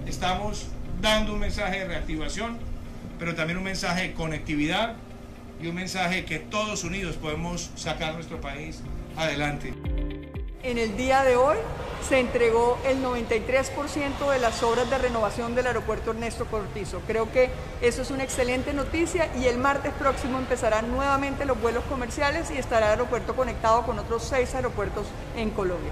estamos dando un mensaje de reactivación, pero también un mensaje de conectividad y un mensaje que todos unidos podemos sacar nuestro país adelante. En el día de hoy se entregó el 93% de las obras de renovación del aeropuerto Ernesto Cortizo. Creo que eso es una excelente noticia y el martes próximo empezarán nuevamente los vuelos comerciales y estará el aeropuerto conectado con otros 6 aeropuertos en Colombia.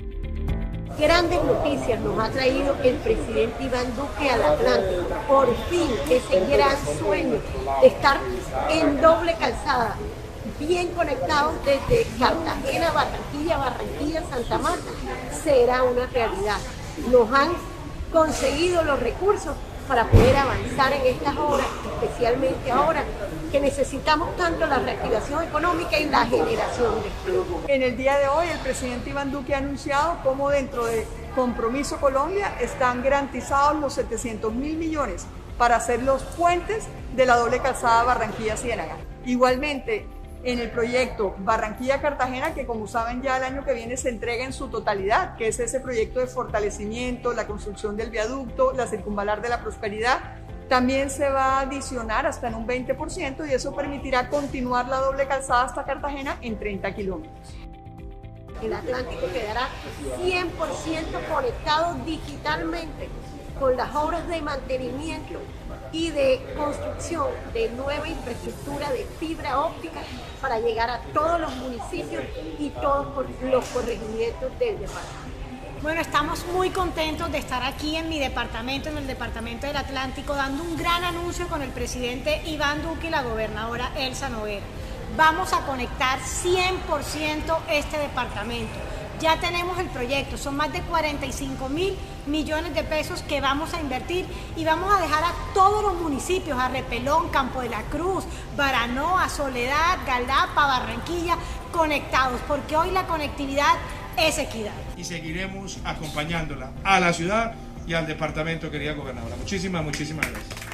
Grandes noticias nos ha traído el presidente Iván Duque al Atlántico. Por fin, ese gran sueño de estar en doble calzada, bien conectados desde Cartagena, Barranquilla, Santa Marta, será una realidad. Nos han conseguido los recursos para poder avanzar en estas obras, especialmente ahora que necesitamos tanto la reactivación económica y la generación de empleo. En el día de hoy el presidente Iván Duque ha anunciado cómo dentro de Compromiso Colombia están garantizados los 700.000 millones para hacer los puentes de la doble calzada Barranquilla-Ciénaga. Igualmente, en el proyecto Barranquilla-Cartagena, que como saben ya el año que viene se entrega en su totalidad, que es ese proyecto de fortalecimiento, la construcción del viaducto, la circunvalar de la prosperidad, también se va a adicionar hasta en un 20% y eso permitirá continuar la doble calzada hasta Cartagena en 30 kilómetros. El Atlántico quedará 100% conectado digitalmente con las obras de mantenimiento y de construcción de nueva infraestructura de fibra óptica para llegar a todos los municipios y todos los corregimientos del departamento. Bueno, estamos muy contentos de estar aquí en mi departamento, en el departamento del Atlántico, dando un gran anuncio con el presidente Iván Duque y la gobernadora Elsa Noguera. Vamos a conectar 100% este departamento. Ya tenemos el proyecto, son más de 45.000 millones de pesos que vamos a invertir y vamos a dejar a todos los municipios, a Repelón, Campo de la Cruz, Baranoa, Soledad, Galapa, Barranquilla, conectados, porque hoy la conectividad es equidad. Y seguiremos acompañándola a la ciudad y al departamento, querida gobernadora. Muchísimas gracias.